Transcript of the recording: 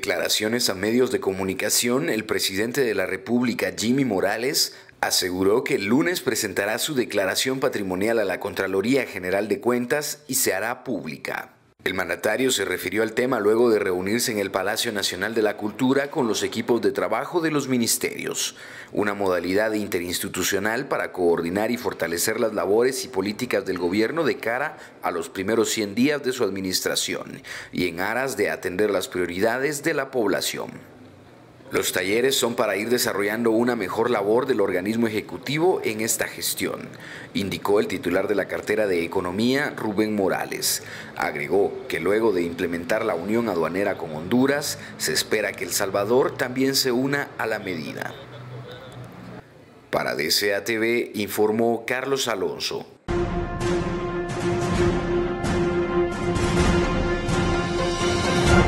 declaraciones a medios de comunicación, el presidente de la República, Jimmy Morales, aseguró que el lunes presentará su declaración patrimonial a la Contraloría General de Cuentas y se hará pública. El mandatario se refirió al tema luego de reunirse en el Palacio Nacional de la Cultura con los equipos de trabajo de los ministerios, una modalidad interinstitucional para coordinar y fortalecer las labores y políticas del gobierno de cara a los primeros 100 días de su administración y en aras de atender las prioridades de la población. Los talleres son para ir desarrollando una mejor labor del organismo ejecutivo en esta gestión, indicó el titular de la cartera de Economía, Rubén Morales. Agregó que luego de implementar la unión aduanera con Honduras, se espera que El Salvador también se una a la medida. Para DCATV informó Carlos Alonso.